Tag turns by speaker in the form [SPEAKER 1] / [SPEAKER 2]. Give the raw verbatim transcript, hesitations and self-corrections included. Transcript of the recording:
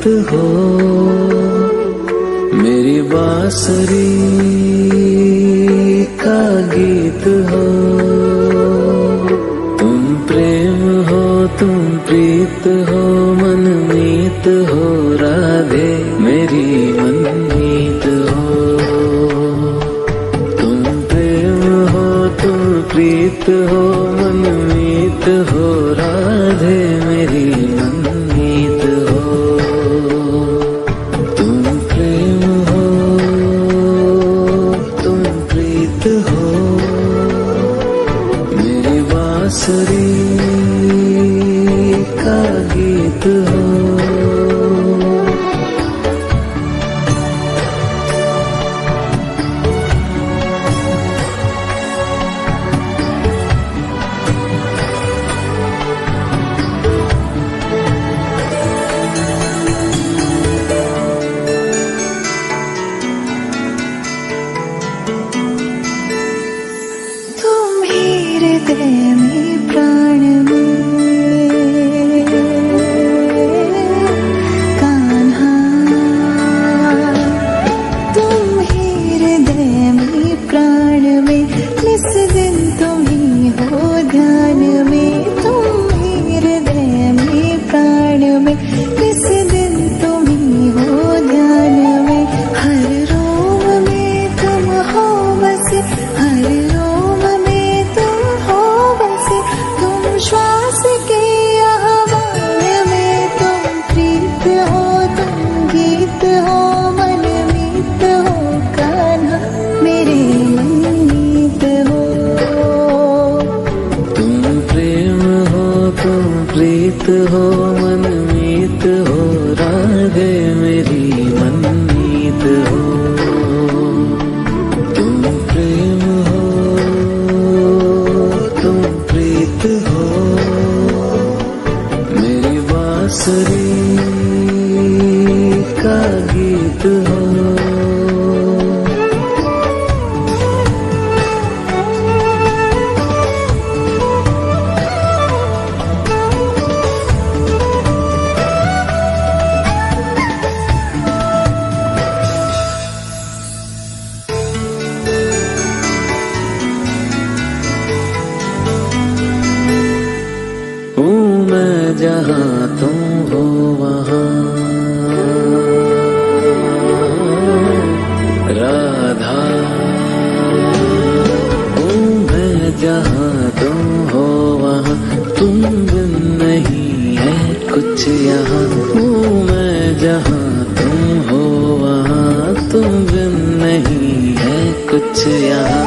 [SPEAKER 1] गीत हो, मेरी बांसुरी का गीत हो। तुम प्रेम हो, तुम प्रीत हो, मनमीत हो राधे, मेरी मनमीत हो। तुम प्रेम हो, तुम प्रीत हो, मनमीत हो राधे, मेरी मनमीत हो। तुम प्रेम हो, तुम प्रीत हो, मेरी बांसुरी का गीत हो।
[SPEAKER 2] हृदय में प्राण में कान्हा, तुम ही हृदय में प्राण में, निस दिन तुम ही हो ध्यान में। तुम ही हृदय में प्राण में, निस दिन तुम ही हो ध्यान में। हर रोम में तुम हो बसे, हर रोम में तुम हो बसे। तुम श्वास के आह्वान में, तुम प्रीत हो, तुम गीत हो, मनमीत हो कान्हा, मेरे मनमीत हो।
[SPEAKER 1] तुम प्रेम हो, तुम प्रीत हो, मनमीत हो राधे, मेरी मनमीत हो। तुम प्रेम हो, तुम प्रीत हो, मेरी बांसुरी का गीत हो। हूँ मैं जहाँ तुम हो वहाँ, राधा। हूँ मैं जहाँ तुम हो वहाँ, तुम बिन नहीं है कुछ यहाँ। हूँ मैं जहाँ तुम हो वहाँ, तुम बिन नहीं है कुछ यहाँ।